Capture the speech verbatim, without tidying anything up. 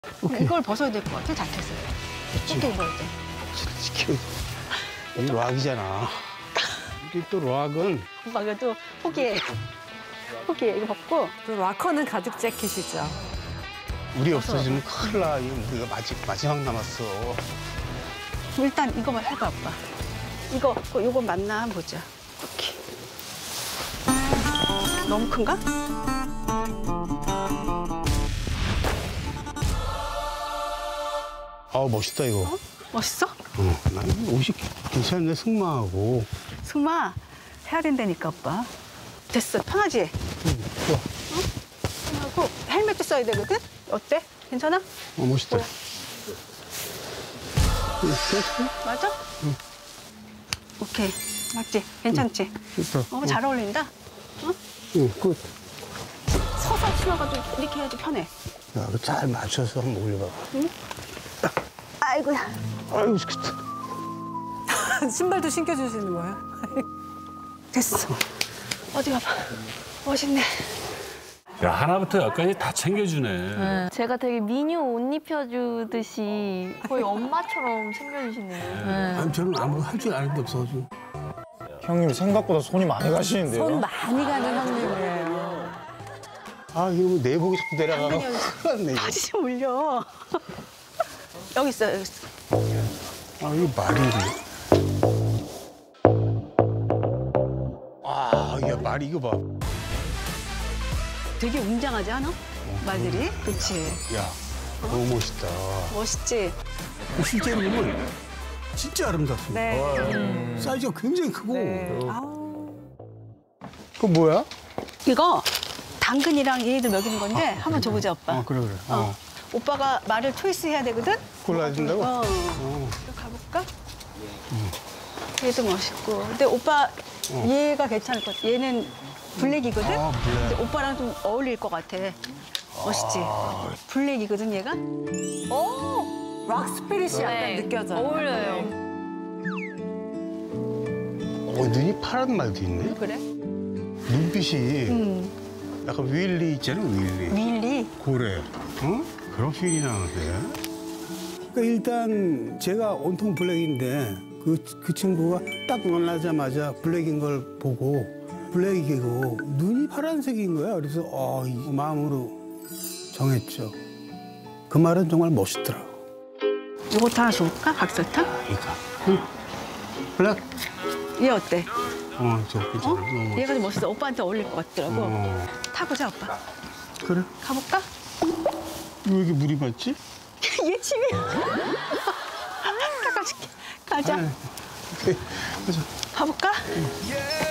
오케이. 이걸 벗어야 될 것 같아, 자켓을. 어떻게 입어야 돼? 지켜. 이 락이잖아. 이게 또 락은 오빠 그래도 포기해. 포기해. 이거 벗고. 또 락커는 가죽 재킷이죠. 우리 없어지면 큰일 나. 이거 우리가 마지, 마지막 남았어. 일단 이거만 해봐, 오빠. 이거, 이거, 이거 맞나 한번 보자. 이렇게. 너무 큰가? 아 멋있다 이거. 어? 멋있어? 어, 난 옷이 괜찮은데 승마하고. 승마 해야 된다니까, 오빠. 됐어, 편하지? 응, 좋아. 어? 하고 헬멧도 써야 되거든? 어때? 괜찮아? 어, 멋있다. 어. 응, 됐어? 맞아? 응. 오케이. 맞지? 괜찮지? 좋다. 어, 잘 어울린다? 어? 응, 끝. 서서 신어가지고 이렇게 해야지 편해. 야, 이거 잘 맞춰서 한번 올려봐. 응? 아이고야. 아이고, 좋겠다. 신발도 신겨주시는 거예요? 됐어. 어디 가봐. 멋있네. 야, 하나부터 열까지 다 챙겨주네. 제가 되게 미녀 옷 입혀주듯이 거의 엄마처럼 챙겨주시네요. 아니, 저는 아무 할 줄 아는 게 없어가지고. 형님 생각보다 손이 많이 가시는데요? 손 많이 가는 형님이에요. 아, 이거 뭐 내복이 자꾸 내려가고. 큰일 났네, 이거. 바지 좀 올려. 여기 있어, 여기 있어. 아, 이거 말이. 아, 야, 말이 이거 봐. 되게 웅장하지 않아? 말들이? 그치? 야, 너무 멋있다. 멋있지? 실제로 보면 진짜 아름답습니다. 네. 사이즈가 굉장히 크고. 네. 아우. 그거 뭐야? 이거 당근이랑 얘도 먹이는 건데 한번 줘보자, 오빠. 어, 그래, 그래. 어. 어. 오빠가 말을 초이스 해야 되거든? 골라야 된다고? 어. 어. 이거 가볼까? 얘도 멋있고. 근데 오빠 얘가 괜찮을 것 같아. 얘는 블랙이거든? 아, 블랙. 근데 오빠랑 좀 어울릴 것 같아. 멋있지? 블랙이거든, 얘가? 오! 락 스피릿이 약간 네. 느껴져요. 어울려요. 어, 눈이 파란 말도 있네. 그래? 눈빛이 음. 약간 윌리 있잖아, 윌리. 윌리? 고래. 응? 그런 필이 나는데. 그러니까 일단 제가 온통 블랙인데 그, 그 친구가 딱 만나자마자 블랙인 걸 보고 블랙이고 눈이 파란색인 거야. 그래서 어, 이 마음으로 정했죠. 그 말은 정말 멋있더라. 이것도 하나 줄까? 박사탕? 그러니까. 응. 블랙. 얘 어때? 어, 저 괜찮아. 어? 너무 멋있어. 얘가 좀 멋있어. 오빠한테 어울릴 것 같더라고. 어. 타보자, 오빠. 그래. 가볼까? 왜 이렇게 물이 많지? 얘 침이야. 닦아줄게. 가자. 오케이. 가자. 가볼까? 응.